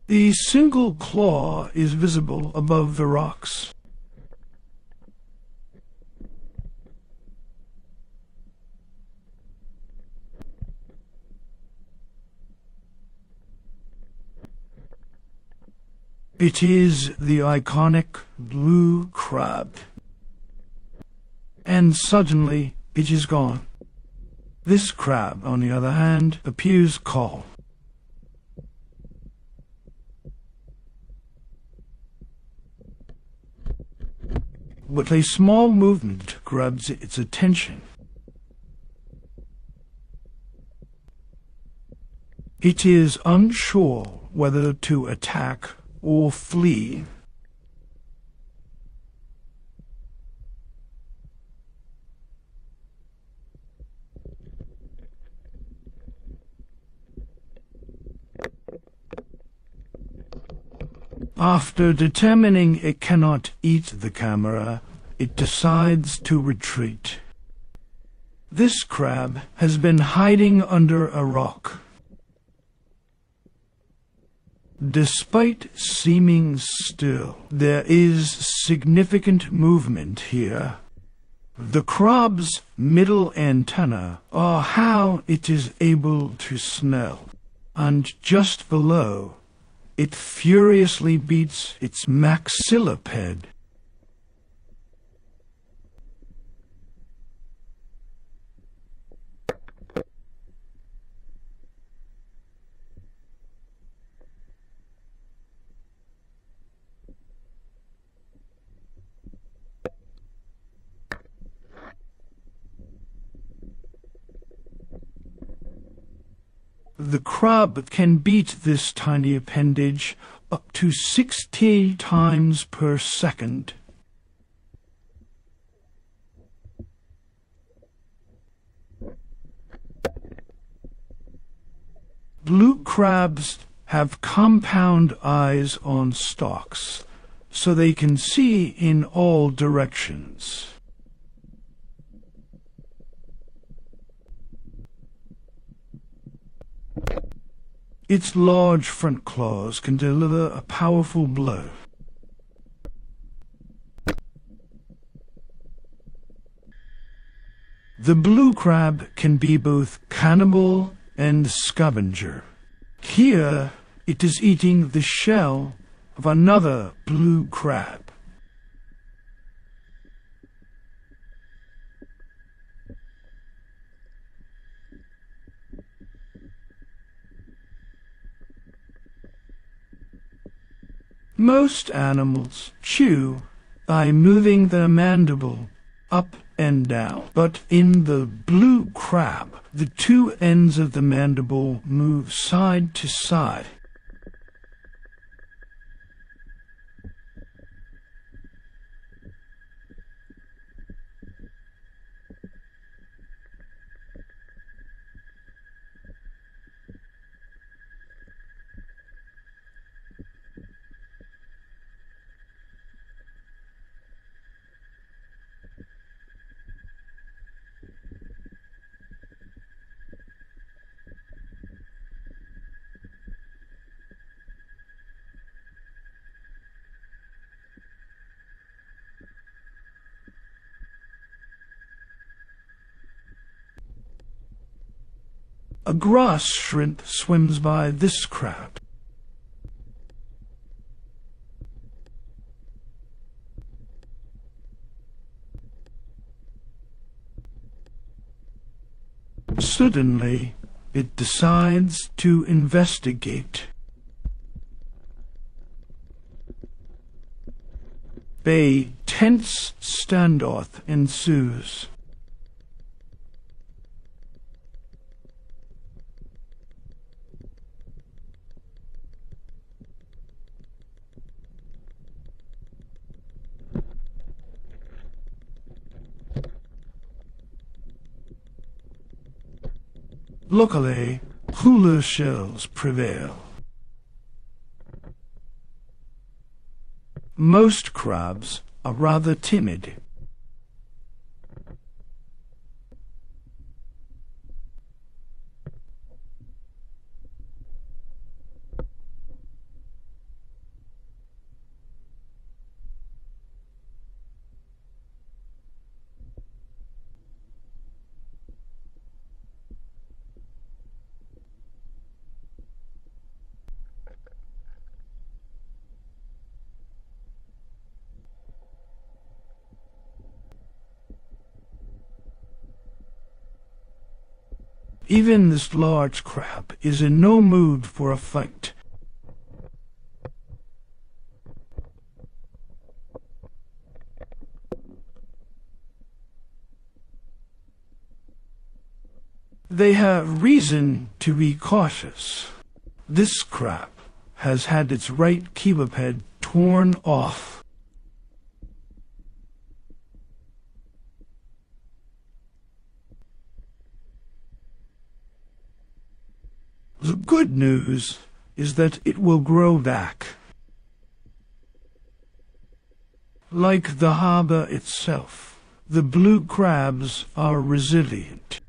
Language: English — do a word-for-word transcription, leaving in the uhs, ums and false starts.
The single claw is visible above the rocks. It is the iconic blue crab. And suddenly it is gone. This crab, on the other hand, appears calm. But a small movement grabs its attention. It is unsure whether to attack or flee. After determining it cannot eat the camera, it decides to retreat. This crab has been hiding under a rock. Despite seeming still, there is significant movement here. The crab's middle antennae are how it is able to smell, and just below, it furiously beats its maxilliped. The crab can beat this tiny appendage up to sixty times per second. Blue crabs have compound eyes on stalks, so they can see in all directions. Its large front claws can deliver a powerful blow. The blue crab can be both cannibal and scavenger. Here it is eating the shell of another blue crab. Most animals chew by moving their mandible up and down, but in the blue crab, the two ends of the mandible move side to side. A grass shrimp swims by this crab. Suddenly, it decides to investigate. A tense standoff ensues. Luckily, hula shells prevail. Most crabs are rather timid. Even this large crab is in no mood for a fight. They have reason to be cautious. This crab has had its right quadruped torn off. The good news is that it will grow back. Like the harbor itself, the blue crabs are resilient.